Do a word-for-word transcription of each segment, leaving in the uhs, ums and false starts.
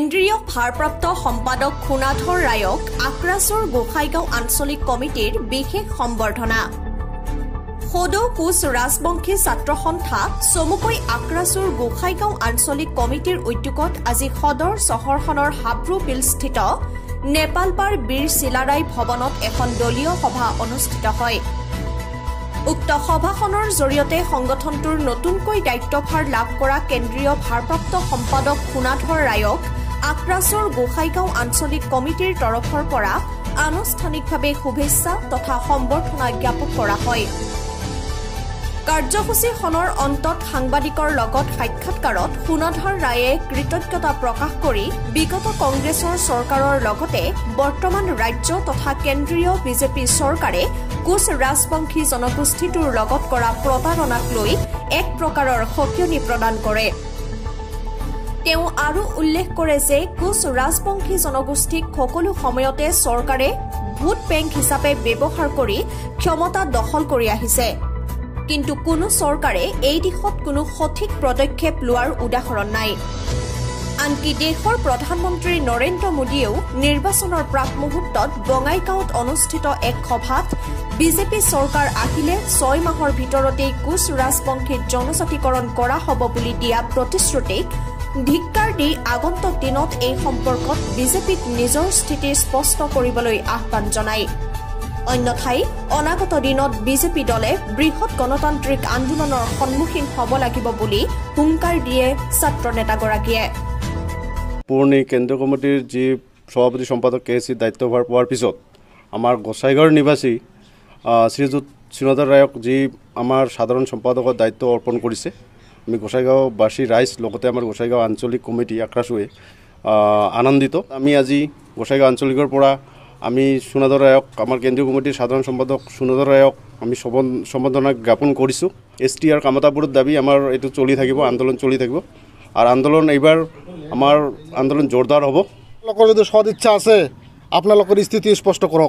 কেন্দ্ৰীয় ভাৰপ্ৰাপ্ত সম্পাদক খুনাধৰ ৰায়ক আক্ৰাছৰ গোসাইগাঁও আঞ্চলিক কমিটিৰ বিশেষ সম্বৰ্ধনা। সদৌ কোচ ৰাজবংশী ছাত্ৰ সন্থা চমুকৈ আক্ৰাছৰ গোসাইগাঁও আঞ্চলিক কমিটিৰ উদ্যোগত আজি সদৰ চহৰখনৰ হাব্ৰু বিলস্থিত নেপালপাৰ বীৰ চিলাৰাই ভৱনত এখন দলীয় সভা অনুষ্ঠিত হয়। উক্ত সভাখনৰ জৰিয়তে সংগঠনটোৰ নতুনকৈ দায়িত্বভাৰ লাভ কৰা কেন্দ্ৰীয় ভাৰপ্ৰাপ্ত সম্পাদক খুনাধৰ ৰায়ক আক্ৰাছৰ গোসাইগাঁও আঞ্চলিক কমিটিৰ তৰফৰ পৰা আনুষ্ঠানিকভাৱে শুভেচ্ছা তথা সম্বৰ্ধনা জ্ঞাপন কৰা হয়। কাৰ্যসূচীখনৰ অন্তত সাংবাদিকৰ লগত সাক্ষাৎকাৰত খুনাধৰ ৰায়ে কৃতজ্ঞতা প্ৰকাশ কৰি বিগত কংগ্ৰেছৰ চৰকাৰৰ লগতে বৰ্তমান ৰাজ্য তথা কেন্দ্ৰীয় বিজেপি চৰকাৰে কোচ ৰাজবংশী জনগোষ্ঠীটোৰ লগত কৰা প্ৰতাৰণাক লৈ এক প্ৰকাৰৰ সকিয়নি প্ৰদান কৰে। তেওঁ আৰু উল্লেখ কৰে যে কোচ ৰাজবংশী জনগোষ্ঠীক সকলো সময়তে চৰকাৰে ভোট বেংক হিচাপে ব্যৱহাৰ কৰি ক্ষমতা দখল কৰি আহিছে, কিন্তু কোনো চৰকাৰে এই দিশত কোনো সঠিক পদক্ষেপ লোৱাৰ উদাহৰণ নাই। আনকি দেশৰ প্ৰধানমন্ত্ৰী নৰেন্দ্ৰ মোদীয়েও নিৰ্বাচনৰ প্ৰাক মুহূৰ্তত বঙাইগাঁৱত অনুষ্ঠিত এক সভাত বিজেপি চৰকাৰ আহিলে ছয় মাহৰ ভিতৰতেই কোচ ৰাজবংশীত জনজাতিকৰণ কৰা হ'ব বুলি দিয়া প্ৰতিশ্ৰুতিক ধিক্কাৰ দি আগন্তুক দিনত এই সম্পৰ্কত বিজেপিক নিজৰ স্থিতি স্পষ্ট কৰিবলৈ আহ্বান জনায়। অন্যথাই অনাগত দিনত বিজেপি দলে বৃহৎ গণতান্ত্ৰিক আন্দোলনৰ সন্মুখীন হ'ব লাগিব বুলি হুংকাৰ দিয়ে ছাত্ৰ নেতাগৰাকীয়ে। পুৰণি কেন্দ্ৰীয় কমিটিৰ যি সভাপতি সম্পাদক কে চি দায়িত্বভাৰ পোৱাৰ পিছত আমাৰ গোসাইগাঁৱৰ নিবাসী শ্ৰীযুত শ্ৰীনাথৰ ৰায়ক যি আমাৰ সাধাৰণ সম্পাদকৰ দায়িত্ব অৰ্পণ কৰিছে, আমি গোসাইগাঁওবাসী ৰাইজ লগতে আমাৰ গোসাইগাঁও আঞ্চলিক কমিটি আক্ৰাছুৱে আনন্দিত। আমি আজি গোসাইগাঁও আঞ্চলিকৰ পৰা আমি শ্ৰীনাথৰ ৰায়ক আমাৰ কেন্দ্ৰীয় কমিটিৰ সাধাৰণ সম্পাদক শ্ৰীনাথৰ ৰায়ক আমি সম্বৰ্ধনা জ্ঞাপন কৰিছোঁ। এছ টি আৰ কামতাপুৰৰ দাবী আমাৰ এইটো চলি থাকিব, আন্দোলন চলি থাকিব আৰু আন্দোলন এইবাৰ আমাৰ আন্দোলন জোৰদাৰ হ'ব। আপোনালোকৰ যদি সদ ইচ্ছা আছে আপোনালোকৰ স্থিতি স্পষ্ট কৰক,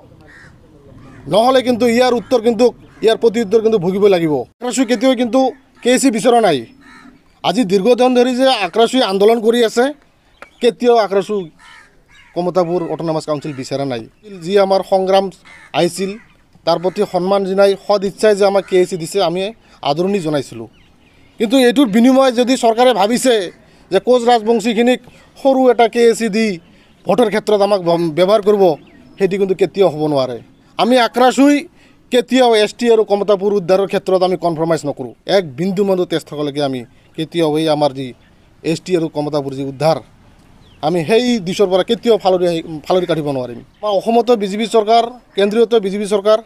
নহ'লে কিন্তু ইয়াৰ উত্তৰ কিন্তু ইয়াৰ প্ৰতি উত্তৰ কিন্তু ভুগিব লাগিব। আক্ৰাছুই কেতিয়াও কিন্তু কে চি বিচৰা নাই। আজি দীৰ্ঘদিন ধৰি যে আক্ৰাছুই আন্দোলন কৰি আছে, কেতিয়াও আক্ৰাছু কমতাপুৰ অট'নমাছ কাউন্সিল বিচৰা নাই। যি আমাৰ সংগ্ৰাম আহিছিল তাৰ প্ৰতি সন্মান জনাই সদ ইচ্ছাই যে আমাক কে এ চি দিছে, আমি আদৰণি জনাইছিলোঁ। কিন্তু এইটোৰ বিনিময় যদি চৰকাৰে ভাবিছে যে কোচ ৰাজবংশীখিনিক সৰু এটা কে এ চি দি ভোটৰ ক্ষেত্ৰত আমাক ব্যৱহাৰ কৰিব, সেইটো কিন্তু কেতিয়াও হ'ব নোৱাৰে। আমি আক্ৰাছুই কেতিয়াও এছ টি আৰু কমতাপুৰ উদ্ধাৰৰ ক্ষেত্ৰত আমি কম্প্ৰমাইজ নকৰোঁ। এক বিন্দু মানো তেজ থকালৈকে আমি কেতিয়াও এই আমাৰ যি এছ টি আৰু কমতাপুৰ যি উদ্ধাৰ, আমি সেই দিশৰ পৰা কেতিয়াও ফালৰি ফালৰি কাটিব নোৱাৰিম। আমাৰ অসমতো বিজেপি চৰকাৰ, কেন্দ্ৰীয়তো বিজেপি চৰকাৰ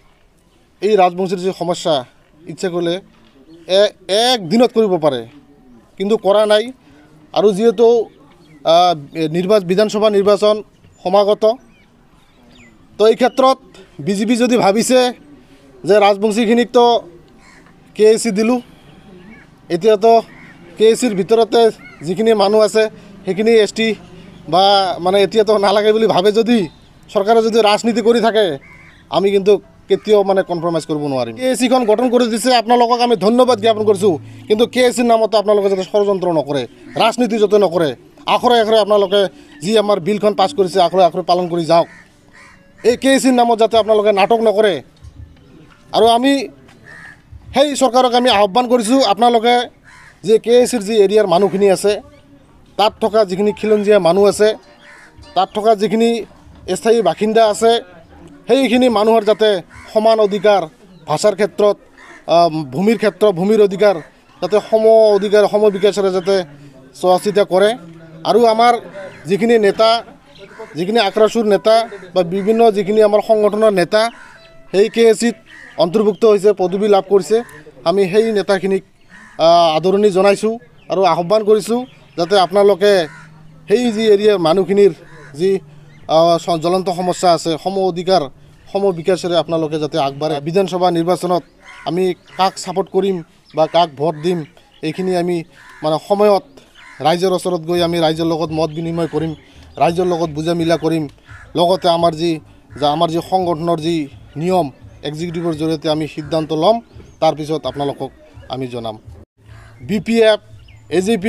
এই ৰাজবংশীৰ যি সমস্যা ইচ্ছা কৰিলে এক দিনত কৰিব পাৰে, কিন্তু কৰা নাই। আৰু যিহেতু নিৰ্বাচন বিধানসভা নিৰ্বাচন সমাগত, তো এই ক্ষেত্ৰত বিজেপি যদি ভাবিছে যে ৰাজবংশীখিনিকতো কে এ চি দিলোঁ, এতিয়াতো কে এ চিৰ ভিতৰতে যিখিনি মানুহ আছে সেইখিনি এছ টি বা মানে এতিয়াতো নালাগে বুলি ভাবে, যদি চৰকাৰে যদি ৰাজনীতি কৰি থাকে আমি কিন্তু কেতিয়াও মানে কম্প্ৰমাইজ কৰিব নোৱাৰিম। কে এ চিখন গঠন কৰি দিছে, আপোনালোকক আমি ধন্যবাদ জ্ঞাপন কৰিছোঁ, কিন্তু কে এ চিৰ নামতে আপোনালোকে যাতে ষড়যন্ত্ৰ নকৰে, ৰাজনীতি যাতে নকৰে, আখৰে আখৰে আপোনালোকে যি আমাৰ বিলখন পাছ কৰিছে আখৰে আখৰে পালন কৰি যাওক। এই কে এ চিৰ নামত যাতে আপোনালোকে নাটক নকৰে। আৰু আমি সেই চৰকাৰক আমি আহ্বান কৰিছোঁ, আপোনালোকে যে কে এ চিৰ যি এৰিয়াৰ মানুহখিনি আছে, তাত থকা যিখিনি খিলঞ্জীয়া মানুহ আছে, তাত থকা যিখিনি স্থায়ী বাসিন্দা আছে, সেইখিনি মানুহৰ যাতে সমান অধিকাৰ, ভাষাৰ ক্ষেত্ৰত, ভূমিৰ ক্ষেত্ৰত ভূমিৰ অধিকাৰ যাতে সম অধিকাৰ সম বিকাশেৰে যাতে চোৱা চিতা কৰে। আৰু আমাৰ যিখিনি নেতা, যিখিনি আক্ৰাছুৰ নেতা বা বিভিন্ন যিখিনি আমাৰ সংগঠনৰ নেতা সেই কে এ চিত অন্তৰ্ভুক্ত হৈছে, পদবী লাভ কৰিছে, আমি সেই নেতাখিনিক আদৰণি জনাইছোঁ আৰু আহ্বান কৰিছোঁ যাতে আপোনালোকে সেই যি এৰিয়াৰ মানুহখিনিৰ যি জ্বলন্ত সমস্যা আছে, সম অধিকাৰ সম বিকাশেৰে আপোনালোকে যাতে আগবাঢ়ে। বিধানসভা নিৰ্বাচনত আমি কাক ছাপোৰ্ট কৰিম বা কাক ভোট দিম, এইখিনি আমি মানে সময়ত ৰাইজৰ ওচৰত গৈ আমি ৰাইজৰ লগত মত বিনিময় কৰিম, ৰাইজৰ লগত বুজা মিলা কৰিম। লগতে আমাৰ যি আমাৰ যি সংগঠনৰ যি নিয়ম এক্সিকিউটিভৰ জৰিয়তে আমি সিদ্ধান্ত ল'ম, তাৰপিছত আপোনালোকক আমি জনাম। B P F, A G P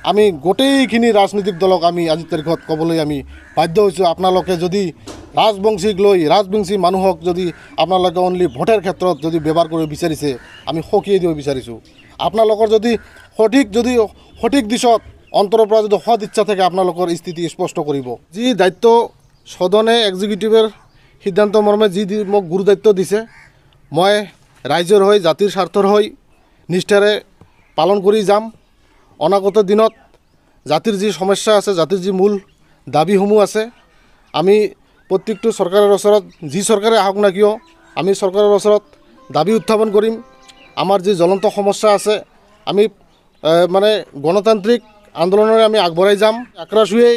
আমি গোটেইখিনি ৰাজনৈতিক দলক আমি আজিৰ তাৰিখত ক'বলৈ আমি বাধ্য হৈছোঁ, আপোনালোকে যদি ৰাজবংশীক লৈ ৰাজবংশী মানুহক যদি আপোনালোকে অনলি ভোটৰ ক্ষেত্ৰত যদি ব্যৱহাৰ কৰিব বিচাৰিছে, আমি সকীয়াই দিব বিচাৰিছোঁ। আপোনালোকৰ যদি সঠিক যদি সঠিক দিশত অন্তৰৰ পৰা যদি সৎ ইচ্ছা থাকে, আপোনালোকৰ স্থিতি স্পষ্ট কৰিব। যি দায়িত্ব সদনে এক্সিকিউটিভৰ সিদ্ধান্ত মৰ্মে যি মোক গুৰু দায়িত্ব দিছে, মই ৰাইজৰ হৈ জাতিৰ স্বাৰ্থৰ হৈ নিষ্ঠাৰে পালন কৰি যাম। অনাগত দিনত জাতিৰ যি সমস্যা আছে, জাতিৰ যি মূল দাবীসমূহ আছে, আমি প্ৰত্যেকটো চৰকাৰৰ ওচৰত যি চৰকাৰে আহক না কিয় আমি চৰকাৰৰ ওচৰত দাবী উত্থাপন কৰিম। আমাৰ যি জ্বলন্ত সমস্যা আছে, আমি মানে গণতান্ত্ৰিক আন্দোলনেৰে আমি আগবঢ়াই যাম। আক্ৰাসুৱেই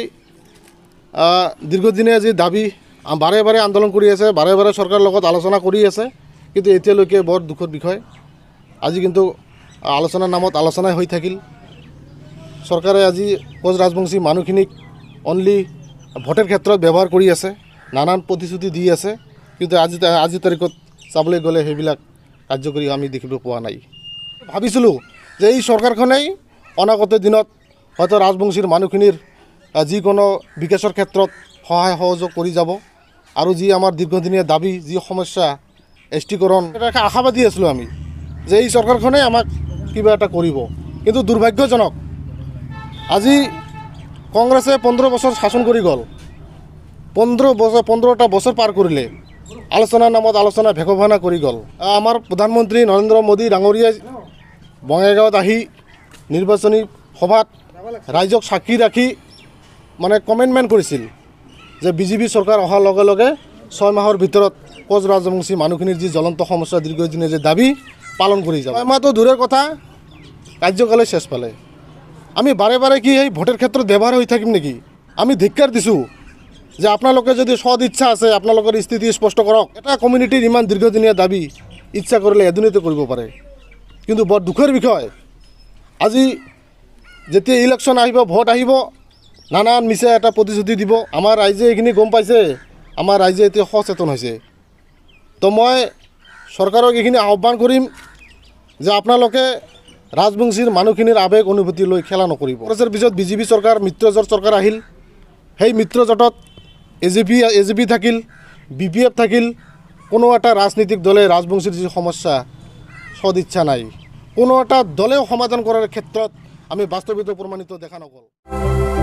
দীৰ্ঘদিনীয়া যি দাবী বাৰে বাৰে আন্দোলন কৰি আছে, বাৰে বাৰে চৰকাৰৰ লগত আলোচনা কৰি আছে, কিন্তু এতিয়ালৈকে বৰ দুখৰ বিষয়, আজি কিন্তু আলোচনাৰ নামত আলোচনাই হৈ থাকিল। চৰকাৰে আজি কোচ ৰাজবংশী মানুহখিনিক অনলি ভোটৰ ক্ষেত্ৰত ব্যৱহাৰ কৰি আছে, নানান প্ৰতিশ্ৰুতি দি আছে, কিন্তু আজি আজিৰ তাৰিখত চাবলৈ গ'লে সেইবিলাক কাৰ্যকৰী আমি দেখিব পোৱা নাই। ভাবিছিলোঁ যে এই চৰকাৰখনেই অনাগত দিনত হয়তো ৰাজবংশীৰ মানুহখিনিৰ যিকোনো বিকাশৰ ক্ষেত্ৰত সহায় সহযোগ কৰি যাব, আৰু যি আমাৰ দীৰ্ঘদিনীয়া দাবী, যি সমস্যা এষ্টিকৰণ, এটা আশাবাদী আছিলোঁ আমি যে এই চৰকাৰখনেই আমাক কিবা এটা কৰিব। কিন্তু দুৰ্ভাগ্যজনক, আজি কংগ্ৰেছে পোন্ধৰ বছৰ শাসন কৰি গ'ল, পোন্ধৰ বছৰ পোন্ধৰটা বছৰ পাৰ কৰিলে, আলোচনাৰ নামত আলোচনা ভেকভানা কৰি গ'ল। আমাৰ প্ৰধানমন্ত্ৰী নৰেন্দ্ৰ মোদী ডাঙৰীয়াই বঙাইগাঁৱত আহি নিৰ্বাচনী সভাত ৰাইজক সাক্ষী ৰাখি মানে কমেণ্টমেণ্ট কৰিছিল যে বিজেপি চৰকাৰ অহাৰ লগে লগে ছয় মাহৰ ভিতৰত কোচ ৰাজবংশী মানুহখিনিৰ যি জ্বলন্ত সমস্যা, দীৰ্ঘদিনীয়া যে দাবী পালন কৰি যাব। ছয় মাহটো দূৰৰ কথা, কাৰ্যকালে শেষ পালে আমি বাৰে বাৰে কি এই ভোটৰ ক্ষেত্ৰত ব্যৱহাৰ হৈ থাকিম নেকি? আমি ধিক্কাৰ দিছোঁ যে আপোনালোকে যদি সৎ ইচ্ছা আছে, আপোনালোকৰ স্থিতি স্পষ্ট কৰক। এটা কমিউনিটিৰ ইমান দীৰ্ঘদিনীয়া দাবী ইচ্ছা কৰিলে এদিনতে কৰিব পাৰে, কিন্তু বৰ দুখৰ বিষয়, আজি যেতিয়া ইলেকশ্যন আহিব, ভোট আহিব, নানান মিছা এটা প্ৰতিশ্ৰুতি দিব। আমাৰ ৰাইজে এইখিনি গম পাইছে, আমাৰ ৰাইজে এতিয়া সচেতন হৈছে। তো মই চৰকাৰক এইখিনি আহ্বান কৰিম যে আপোনালোকে ৰাজবংশীৰ মানুহখিনিৰ আৱেগ অনুভূতি লৈ খেলা নকৰিব। কংগ্ৰেছৰ পিছত বিজেপি চৰকাৰ, মিত্ৰজোঁট চৰকাৰ আহিল, সেই মিত্ৰজোঁটত A J P A J P থাকিল, বি পি এফ থাকিল, কোনো এটা ৰাজনৈতিক দলে ৰাজবংশীৰ যি সমস্যা সদ ইচ্ছা নাই, কোনো এটা দলেও সমাধান কৰাৰ ক্ষেত্ৰত আমি বাস্তৱিত প্ৰমাণিত দেখা নগ'ল।